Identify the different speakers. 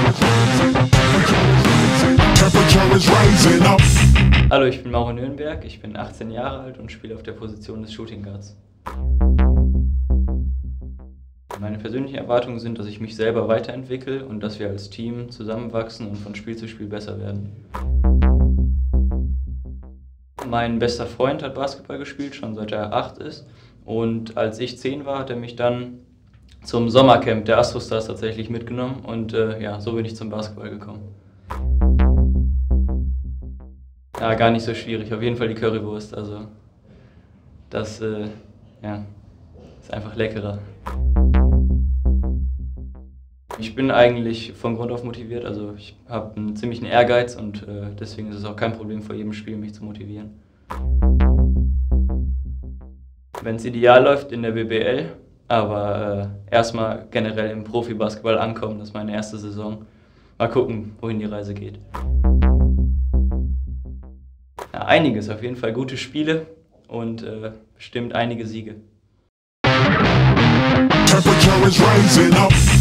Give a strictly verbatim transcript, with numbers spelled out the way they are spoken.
Speaker 1: Hallo, ich bin Mauro Nürnberg, ich bin achtzehn Jahre alt und spiele auf der Position des Shooting Guards. Meine persönlichen Erwartungen sind, dass ich mich selber weiterentwickle und dass wir als Team zusammenwachsen und von Spiel zu Spiel besser werden. Mein bester Freund hat Basketball gespielt, schon seit er acht ist. Und als ich zehn war, hat er mich dann zum Sommercamp der Astrostars tatsächlich mitgenommen. Und äh, ja, so bin ich zum Basketball gekommen. Ja, gar nicht so schwierig. Auf jeden Fall die Currywurst. Also das äh, ja, ist einfach leckerer. Ich bin eigentlich von Grund auf motiviert, also ich habe einen ziemlichen Ehrgeiz und äh, deswegen ist es auch kein Problem vor jedem Spiel, mich zu motivieren. Wenn es ideal läuft in der B B L, aber äh, erstmal generell im Profibasketball ankommen, das ist meine erste Saison. Mal gucken, wohin die Reise geht. Ja, einiges, auf jeden Fall gute Spiele und äh, bestimmt einige Siege. Temperature is rising up.